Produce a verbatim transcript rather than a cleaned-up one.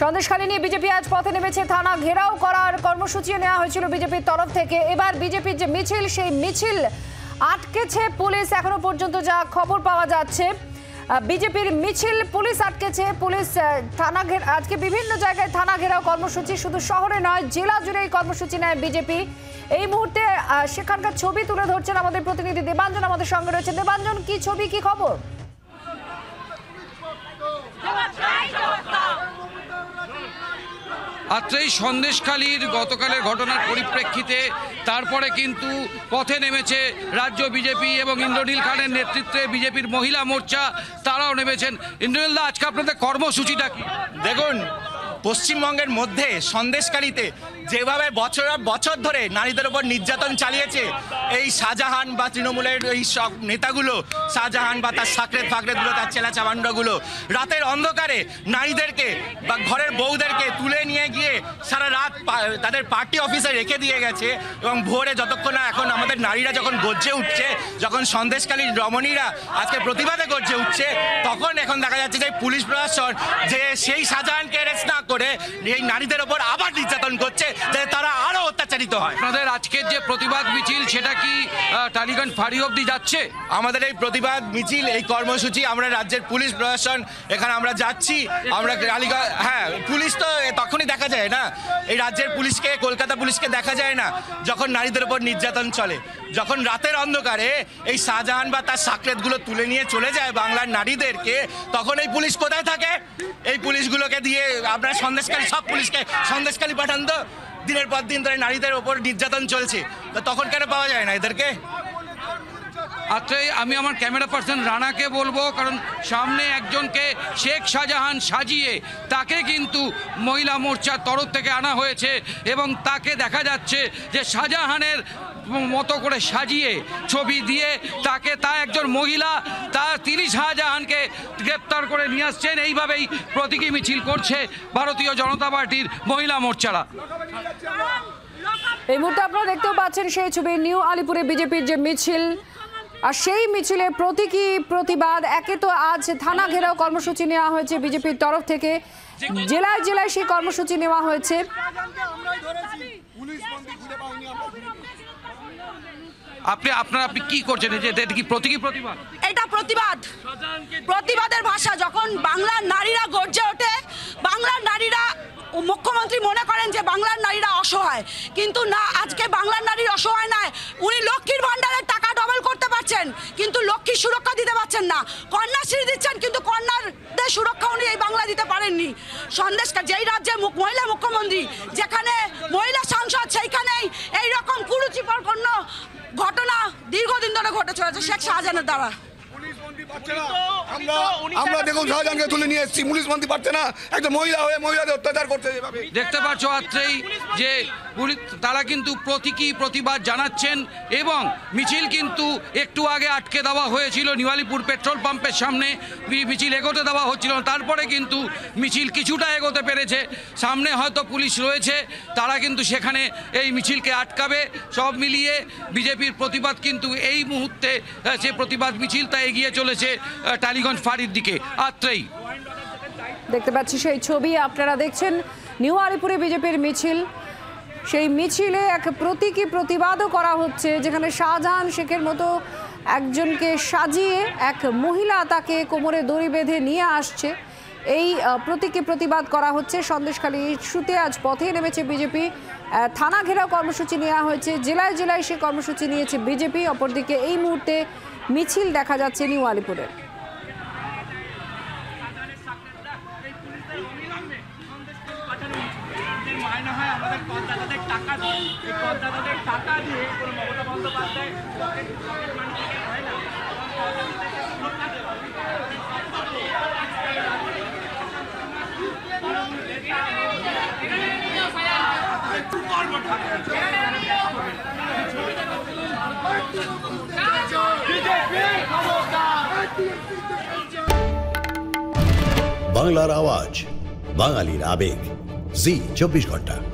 সন্দেশখালী নিয়ে বিজেপি আজ পথে নেমেছে। থানা ঘেরাও করার কর্মসূচি নেওয়া হয়েছিল বিজেপির তরফ থেকে। এবার বিজেপির যে মিছিল, সেই মিছিল আটকেছে পুলিশ। এখনো পর্যন্ত যা খবর পাওয়া যাচ্ছে, বিজেপির মিছিল পুলিশ আটকেছে। পুলিশ থানা ঘের আজকে বিভিন্ন জায়গায় থানা ঘেরাও কর্মসূচি, শুধু শহরে নয় জেলা জুড়ে এই কর্মসূচি নেয় বিজেপি। এই মুহূর্তে সেখানকার ছবি তুলে ধরছেন আমাদের প্রতিনিধি দেবাঞ্জন, আমাদের সঙ্গে রয়েছে। দেবাঞ্জন, কি ছবি, কি খবর? আত্রেই সন্দেশখালীর গতকালের ঘটনার পরিপ্রেক্ষিতে তারপরে কিন্তু পথে নেমেছে রাজ্য বিজেপি এবং ইন্দ্রনীল খানের নেতৃত্বে বিজেপির মহিলা মোর্চা, তারাও নেমেছেন। ইন্দ্রনীল দা, আজকে আপনাদের কর্মসূচিটা কি? দেখুন, পশ্চিমবঙ্গের মধ্যে সন্দেশখালীতে যেভাবে বছর বছর ধরে নারীদের উপর নির্যাতন চালিয়েছে এই শাহজাহান বা তৃণমূলের এই সব নেতাগুলো, শাহজাহান বা তার সাকরেত ফাকরেতগুলো, তার চেলা চাবান্ডগুলো রাতের অন্ধকারে নারীদেরকে বা ঘরের বউদেরকে তুলে নিয়ে গিয়ে সারা রাত তাদের পার্টি অফিসে রেখে দিয়ে গেছে। এবং ভোরে যতক্ষণ না এখন আমাদের নারীরা যখন গর্জে উঠছে, যখন সন্দেশখালীর রমণীরা আজকে প্রতিবাদে গর্জে উঠছে, তখন এখন দেখা যাচ্ছে যে পুলিশ প্রশাসন যে সেই শাহজাহানকে অ্যারেস্ট না করে এই নারীদের ওপর আবার নির্যাতন করছে, যে তারা আরো অত্যাচারিত হয়। আপনাদের আজকের যে প্রতিবাদ মিছিল, সেটা কি টালিগঞ্জ ফাঁড়ি অবধি যাচ্ছে? আমাদের এই প্রতিবাদ মিছিল, এই কর্মসূচি, আমরা রাজ্যের পুলিশ প্রশাসন এখানে আমরা যাচ্ছি। আমরা টালিগঞ্জ, হ্যাঁ, পুলিশ তো তখনই দেখা যায় না, এই রাজ্যের পুলিশকে, কলকাতা পুলিশকে দেখা যায় না যখন নারীদের উপর নির্যাতন চলে। যখন রাতের অন্ধকারে এই শাহজাহান বা তার সাকরেতগুলো তুলে নিয়ে চলে যায় বাংলার নারীদেরকে, তখন এই পুলিশ কোথায় থাকে? এই পুলিশগুলোকে দিয়ে আপনার সন্দেশখালী, সব পুলিশকে সন্দেশখালী পাঠান তো। দিনের পর দিন ধরে নারীদের ওপর নির্যাতন চলছে, তো তখন কেন পাওয়া যায় না এদেরকে? আচ্ছা, আমি আমার ক্যামেরা পার্সন রানাকে বলবো, কারণ সামনে একজনকে শেখ শাহজাহান সাজিয়ে তাকে কিন্তু মহিলা মোর্চার তরফ থেকে আনা হয়েছে এবং তাকে দেখা যাচ্ছে যে শাহজাহানের মতো করে সাজিয়ে ছবি দিয়ে তাকে, তা একজন মহিলা, তা তিনি শাহজাহানকে গ্রেপ্তার করে নিয়ে আসছেন। এইভাবেই প্রতীকী মিছিল করছে ভারতীয় জনতা পার্টির মহিলা মোর্চারা। এই মুহূর্তে আপনারা দেখতেও পাচ্ছেন সেই ছবি, নিউ আলিপুরে বিজেপির যে মিছিল, আর সেই মিছিলে প্রতীকী প্রতিবাদ। একে তো আজ থানা ঘেরাও কর্মসূচি নেওয়া হয়েছে বিজেপির তরফ থেকে, জেলায় জেলায় সেই কর্মসূচি নেওয়া হয়েছে। আপনি আপনারা আপনি কি করছেন? এটা কি প্রতীকী প্রতিবাদ? এটা প্রতিবাদ, প্রতিবাদের ভাষা। যখন বাংলার নারীরা গর্জে ওঠে, বাংলার নারীরা, মুখ্যমন্ত্রী মনে করেন যে বাংলার নারীরা অসহায়, কিন্তু না, আজকে বাংলার নারীর অসহায় নয়। উনি লক্ষ্মীর ভান্ডারের টাকা ডবল করতে পারছেন, কিন্তু লক্ষ্মীর সুরক্ষা দিতে পারছেন না। কন্যাশ্রী দিচ্ছেন, কিন্তু কন্যাদের সুরক্ষা উনি এই বাংলা দিতে পারেননি। সন্দেশ, যেই রাজ্যে মহিলা মুখ্যমন্ত্রী, যেখানে মহিলা সাংসদ, সেইখানেই এইরকম কুরুচিপূর্ণ ঘটনা দীর্ঘদিন ধরে ঘটে চলেছে শেখ শাহজাহানের দ্বারা। আমরা দেখুন শাহজাহানকে তুলে নিয়ে এসেছি, পুলিশ মন্ত্রী পারছে না, একটা মহিলা হয়ে মহিলাদের অত্যাচার করছে। দেখতে পাচ্ছ আত্রেই যে তারা কিন্তু প্রতীকী প্রতিবাদ জানাচ্ছেন এবং মিছিল কিন্তু একটু আগে আটকে দেওয়া হয়েছিল নিউ আলিপুর পেট্রোল পাম্পের সামনে। মিছিল এগোতে দেওয়া হচ্ছিল, তারপরে কিন্তু মিছিল কিছুটা এগোতে পেরেছে। সামনে হয়তো পুলিশ রয়েছে, তারা কিন্তু সেখানে এই মিছিলকে আটকাবে। সব মিলিয়ে বিজেপির প্রতিবাদ কিন্তু এই মুহূর্তে, সে প্রতিবাদ মিছিলটা এগিয়ে চলেছে টালিগঞ্জ ফাঁড়ির দিকে। আত্রেই দেখতে পাচ্ছি সেই ছবি, আপনারা দেখছেন নিউ আলিপুরে বিজেপির মিছিল। সেই মিছিলে এক প্রতীকী প্রতিবাদও করা হচ্ছে, যেখানে শাহজাহান শেখের মতো একজনকে সাজিয়ে এক মহিলা তাকে কোমরে দড়ি বেঁধে নিয়ে আসছে। এই প্রতীকী প্রতিবাদ করা হচ্ছে। সন্দেশখালী ইস্যুতে আজ পথে নেমেছে বিজেপি। থানা ঘেরাও কর্মসূচি নেওয়া হয়েছে, জেলায় জেলায় সেই কর্মসূচি নিয়েছে বিজেপি। অপরদিকে এই মুহূর্তে মিছিল দেখা যাচ্ছে নিউ আলিপুরে। বাংলার আওয়াজ, বাঙালির আবেগ, জি চব্বিশ ঘন্টা।